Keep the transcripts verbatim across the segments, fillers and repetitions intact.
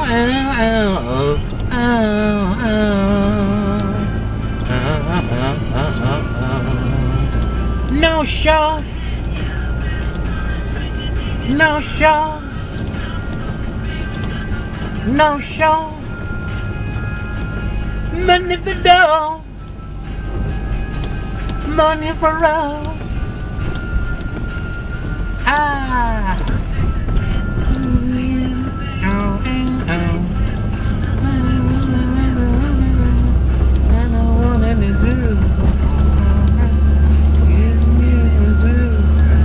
No show, no show, no show. Money for dough, money for roll. Ah. Oh, oh, oh. I don't want any zoo. Give me a zoo.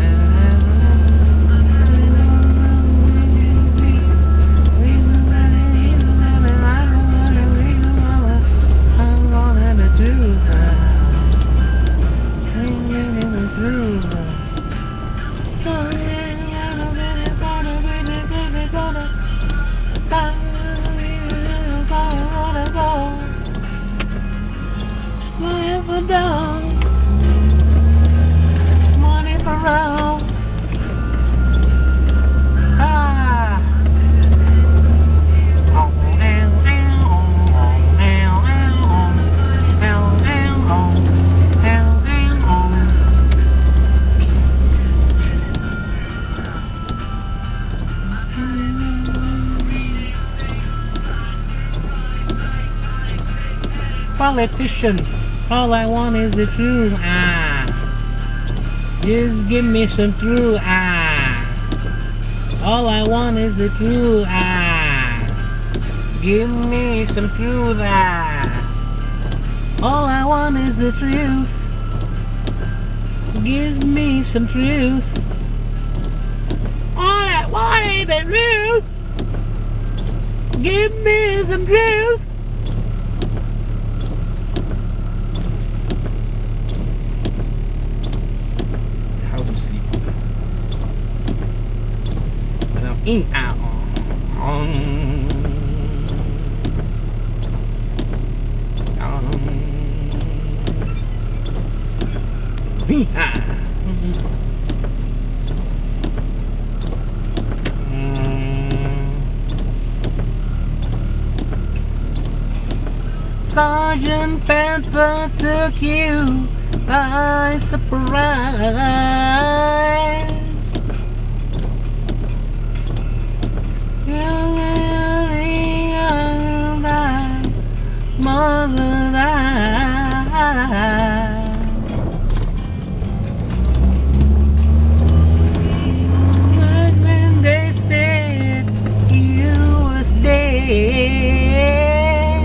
Down, money for roll. Ah. Oh, ow, ow, oh, ow, ow, ow, ow, ow, ow, ow. Politician. All I want is the truth, ah. Just give me some truth, ah. All I want is the truth, ah. Give me some truth, ah. All I want is the truth. Give me some truth. All I want is the truth. Give me some truth. In out on Sergeant Pepper took you by surprise. Mother died. But when they said you was dead,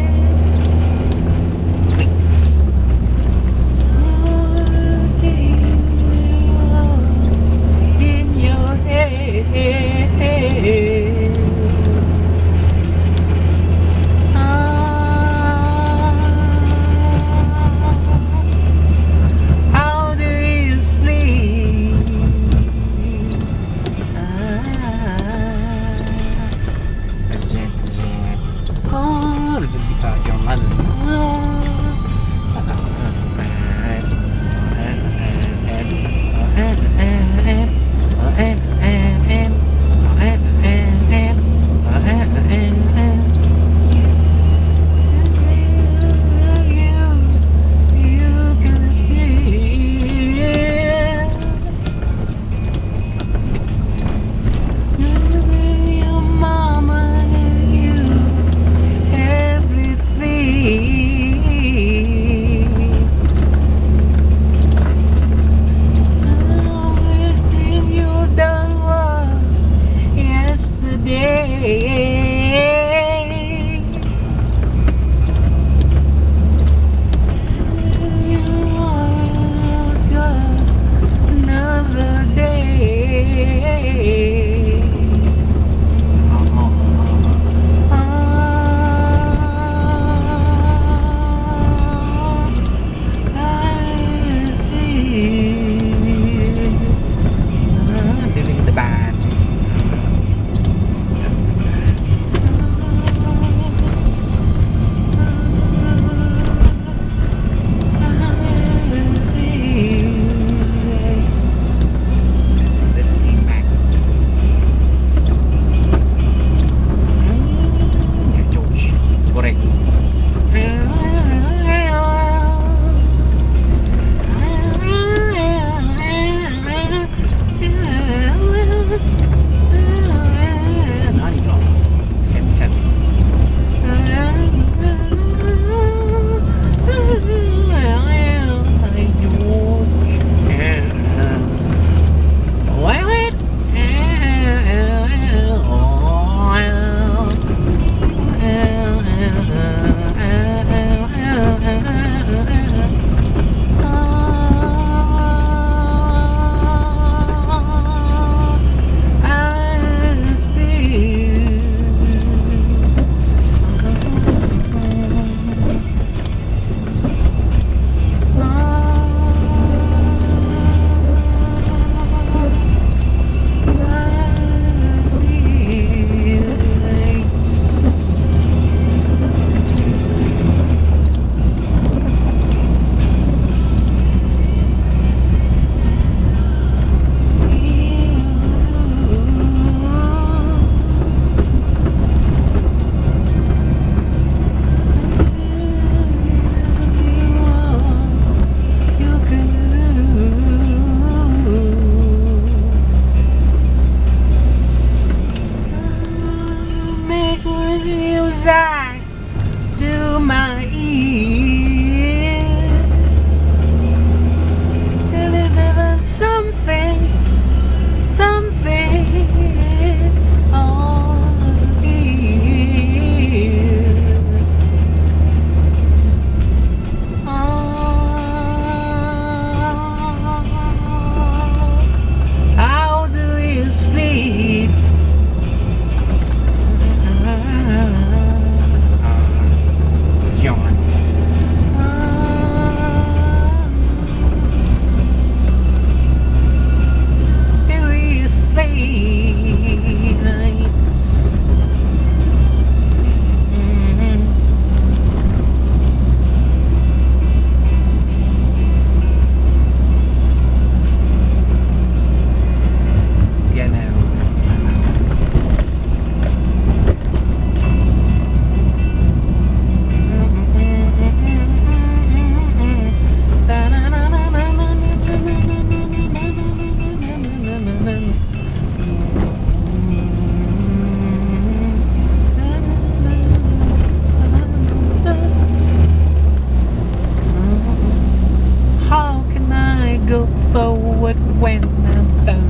go forward when I'm done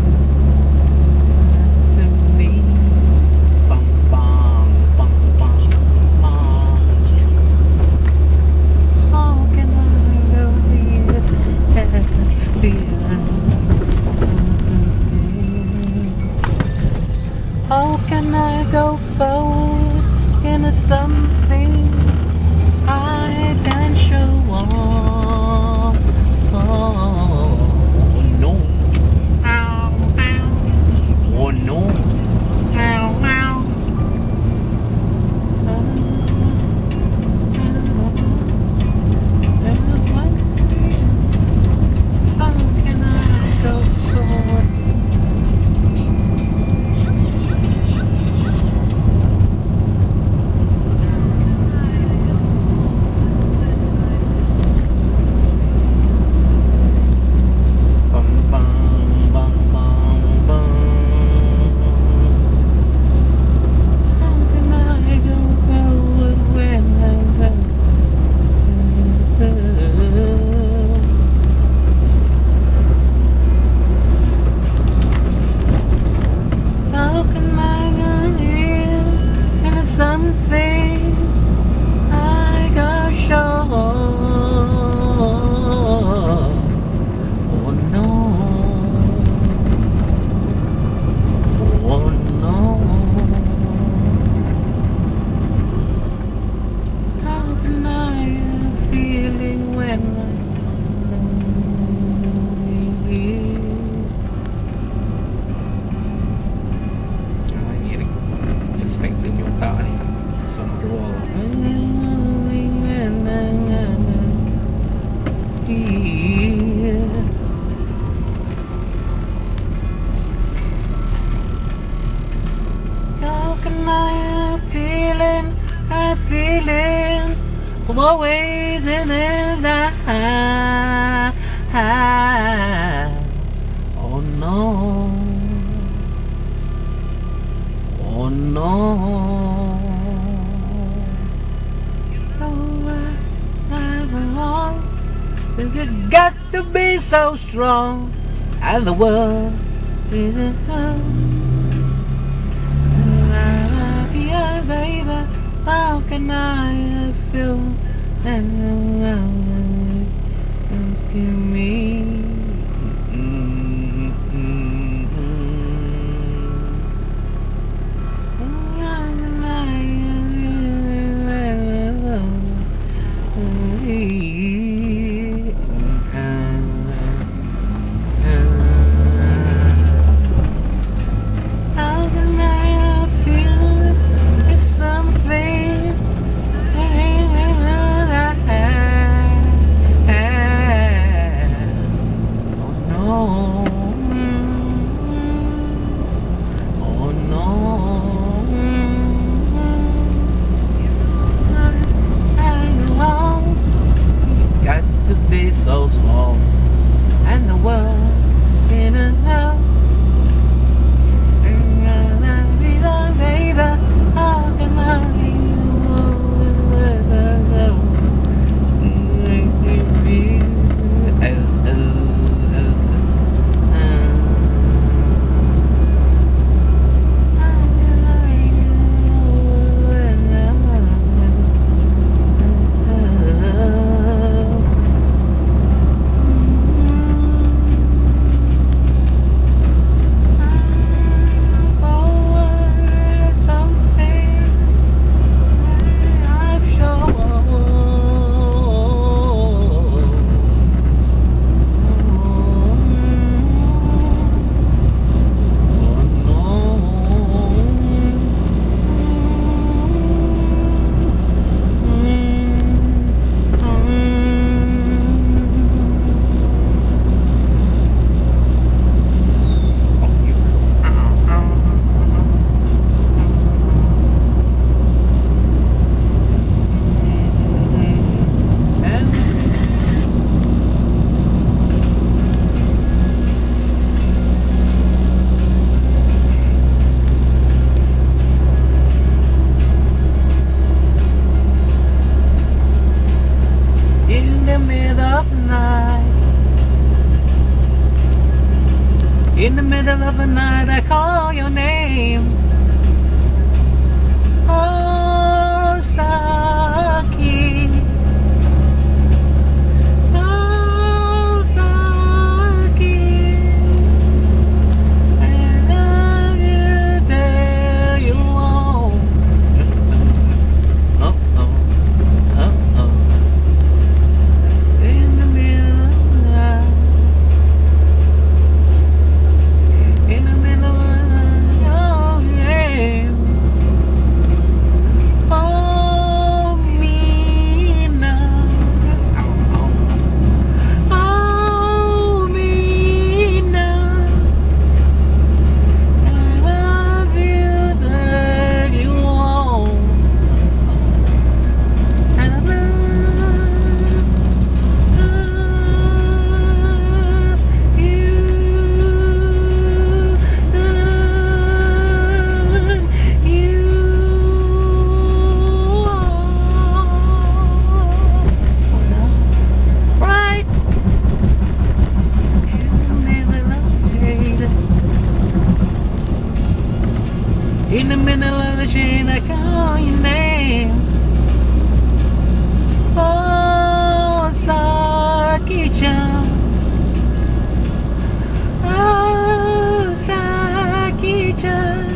to me? Bum, bum, bum, bum, bum. How can I go here? How can I go forward in something I can show off? Oh no! Ow, ow. Oh no! Ow, ow. How can I go forward? Always in the high, high. Oh no, oh no. You got to be so strong, and the world isn't so. Yeah, baby, how can I feel? And to me, how can I feel? It's something. So small, and the world in a hell. And be the baby, how can I be In the middle of the night I call your name. Oh, Saki. Oh, Saki. I love you, there you are. Oh, oh, oh, oh. In the middle of the night. In the middle of the night, oh, yeah. Hold me now. Hold me now. I love you that you want. I love you. In the middle of the shade, I call your name. Oh, Saki-chan. Oh, Saki-chan.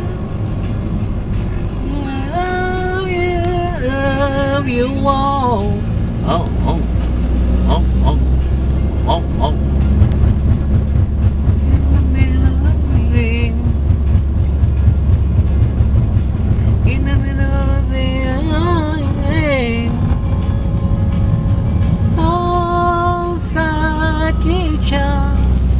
I love you, love you all. Oh, oh, oh, oh, oh, oh. In the middle of the rain. In the middle of the rain. Oh, Saki-chan.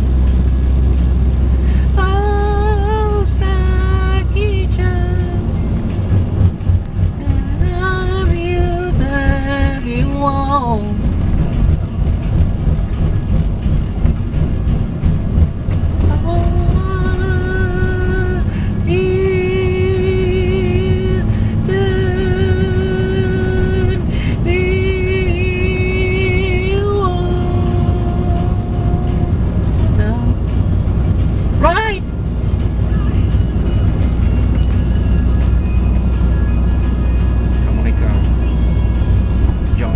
Oh, Saki-chan. I love you that you want. Right. Assalamualaikum. John.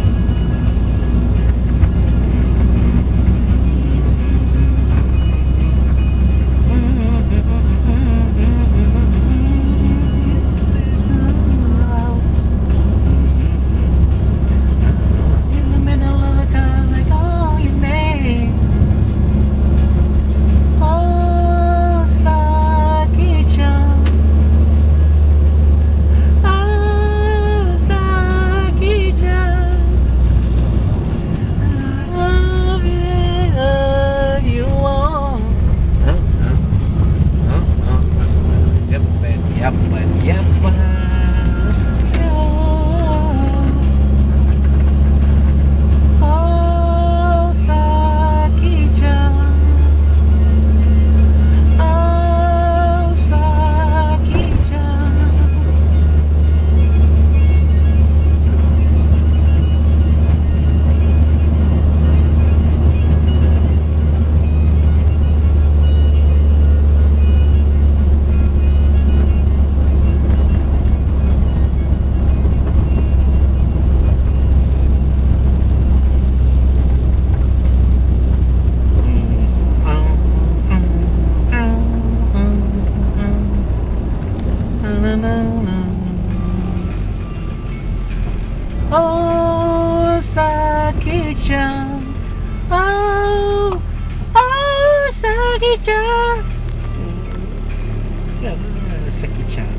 In the middle of the car, they call your name. Oh, Saki-chan. Oh, Saki-chan. I love you, love you all. Oh, oh, oh, oh. Yep, yep, yep. Oh, Saki-chan. Oh, Saki-chan. Oh, Saki-chan. Oh, oh, Saki-chan. Saki-chan.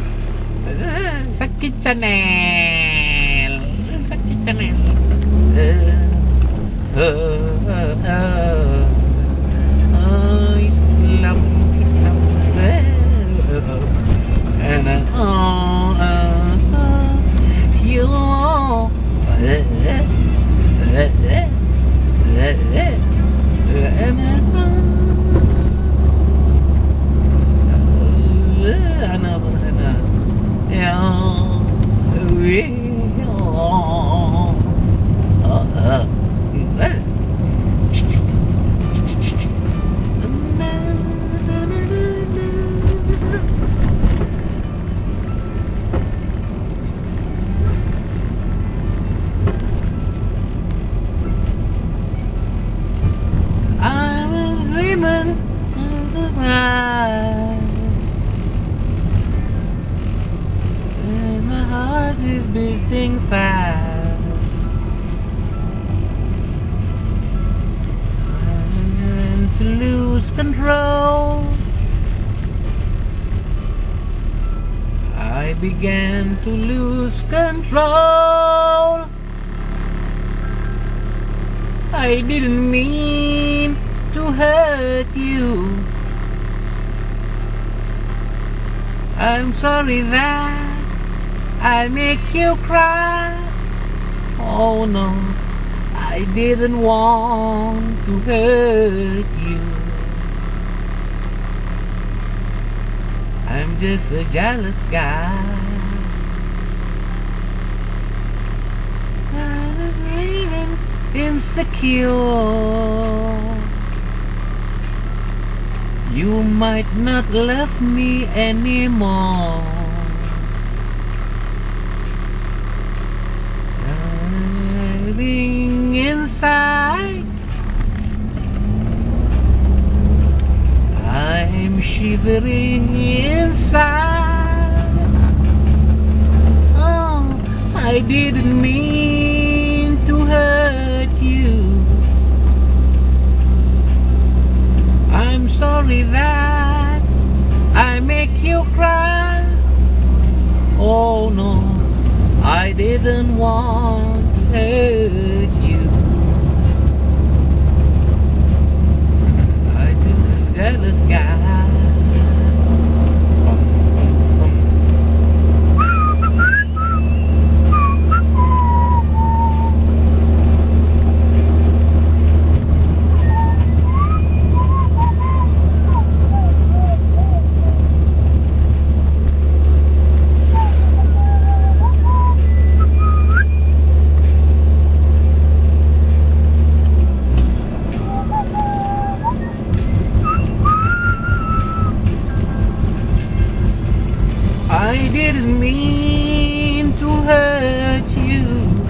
Saki-chanel. Saki-chanel. Oh, oh, oh, oh. Oh, Islam, Islam. Oh, and uh, oh, uh, oh, you. أنا أنا يا وي dreaming of the rise, and my heart is beating fast. And to lose control, I began to lose control. I didn't mean to hurt you. I'm sorry that I make you cry. Oh no, I didn't want to hurt you. I'm just a jealous guy. I was feeling insecure. You might not love me anymore. Living inside, I'm shivering inside. Oh, I didn't mean to hurt you. I'm sorry that I make you cry. Oh no, I didn't want to hurt you. I just a jealous guy. I didn't mean to hurt you.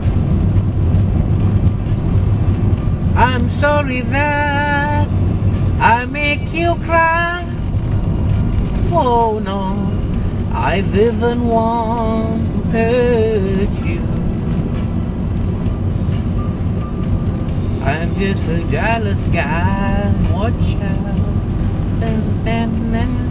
I'm sorry that I make you cry. Oh no, I didn't want to hurt you. I'm just a jealous guy. Watch out. And then, then,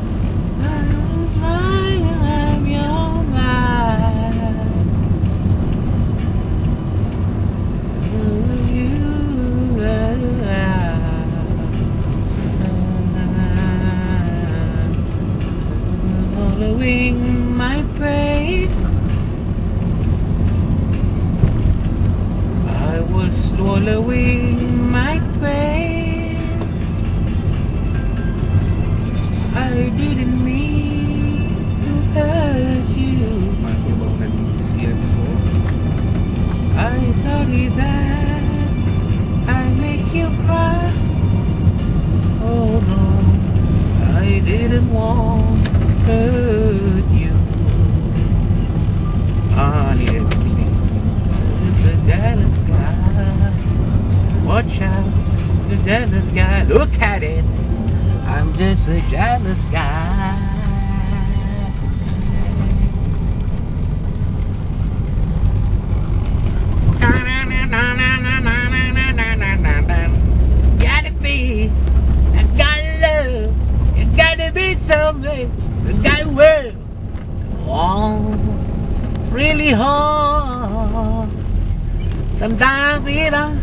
swallowing my pain. I was swallowing my pain. I didn't mean to hurt you. I'm sorry that I make you cry. Oh no, I didn't want to hurt you. Ah, yeah, it's a jealous guy. Watch out, the jealous guy. Look at it. I'm just a jealous guy. Gotta be, I gotta love, you gotta be something, you gotta work oh, really hard. Sometimes it